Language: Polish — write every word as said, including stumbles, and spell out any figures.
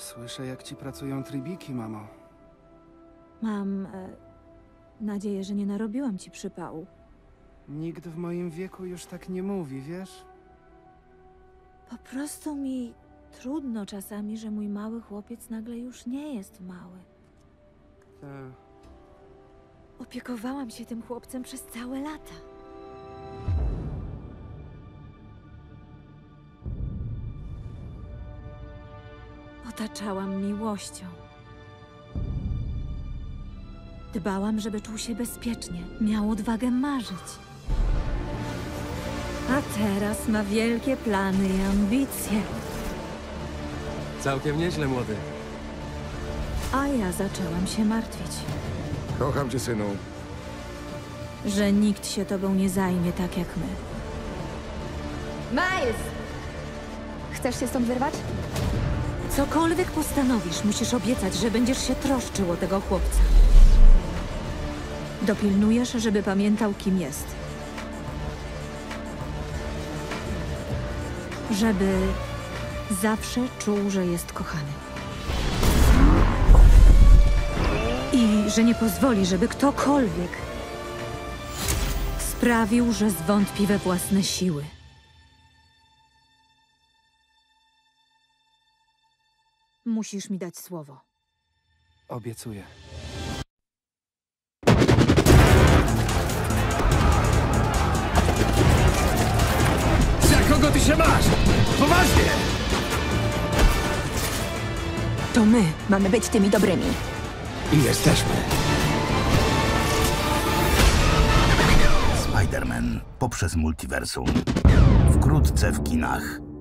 Słyszę, jak ci pracują trybiki, mamo. Mam e, nadzieję, że nie narobiłam ci przypału. Nikt w moim wieku już tak nie mówi, wiesz? Po prostu mi trudno czasami, że mój mały chłopiec nagle już nie jest mały. Tak. Opiekowałam się tym chłopcem przez całe lata. Otaczałam miłością. Dbałam, żeby czuł się bezpiecznie, miał odwagę marzyć. A teraz ma wielkie plany i ambicje. Całkiem nieźle, młody. A ja zaczęłam się martwić, Kocham cię, synu. że nikt się tobą nie zajmie tak jak my. Miles! Chcesz się stąd wyrwać? Cokolwiek postanowisz, musisz obiecać, że będziesz się troszczył o tego chłopca. Dopilnujesz, żeby pamiętał, kim jest. Żeby zawsze czuł, że jest kochany. I że nie pozwoli, żeby ktokolwiek sprawił, że zwątpi we własne siły. Musisz mi dać słowo. Obiecuję. Za kogo ty się masz? Poważnie! To my mamy być tymi dobrymi. I jesteśmy. Spider-Man poprzez multiversum. Wkrótce w kinach.